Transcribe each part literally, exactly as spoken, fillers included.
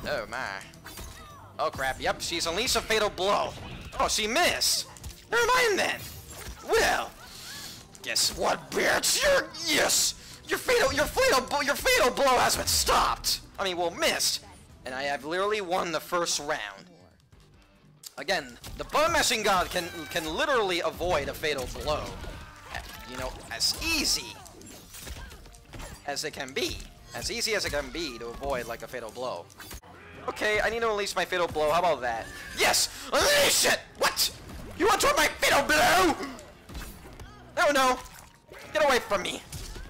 Oh my. Oh crap, yep, she's unleashed a fatal blow. Oh, she missed! Never mind then! Well, guess what, bitch? Your yes! Your fatal your fatal your fatal blow has been stopped! I mean, well, missed. And I have literally won the first round. Again, the button mashing god can can literally avoid a fatal blow. You know, as easy as it can be. As easy as it can be to avoid like a fatal blow. Okay, I need to unleash my fatal blow. How about that? Yes! Unleash it! What? You want to try my fatal blow? No, no. Get away from me.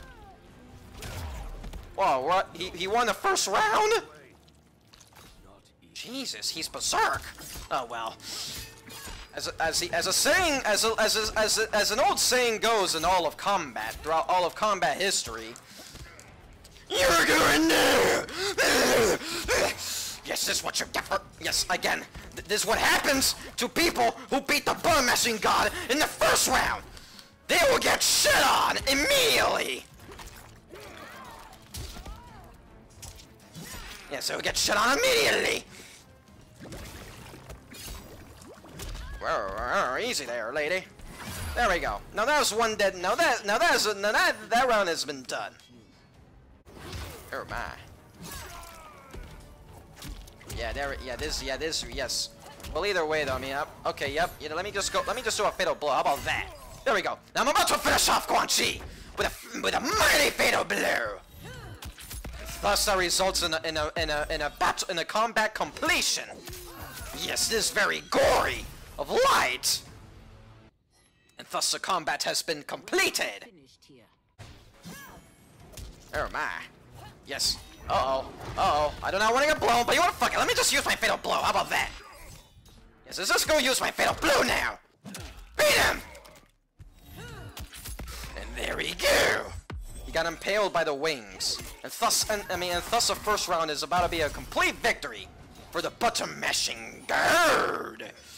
Whoa, what? He, he won the first round? Jesus, he's berserk. Oh, well. As a, as, he, as a saying, as a, as a, as a, as an old saying goes in all of combat, throughout all of combat history, you're going there! Yes, this is what you get for- Yes, again, th this is what happens to people who beat the button mashing god in the first round! They will get shit on immediately! Yes, they will get shit on immediately! Easy there, lady. There we go. Now that was one dead. Now that now that is now that that round has been done. Oh my. Yeah, there. Yeah, this. Yeah, this. Yes. Well, either way, though. I mean, uh, okay. Yep. You know, let me just go. Let me just do a fatal blow. How about that? There we go. Now I'm about to finish off Quan Chi with a with a mighty fatal blow. Thus, that results in a in a in a in a battle in a combat completion. Yes, this is very gory of light, and thus the combat has been completed. Oh my. Yes. Uh-oh. Uh-oh. I do not want to get blown, but you want to fuck it. Let me just use my fatal blow. How about that? Yes, let's just go use my fatal blow now. Beat him! And there we go. He got impaled by the wings. And thus, and, I mean, and thus the first round is about to be a complete victory for the button mashing god.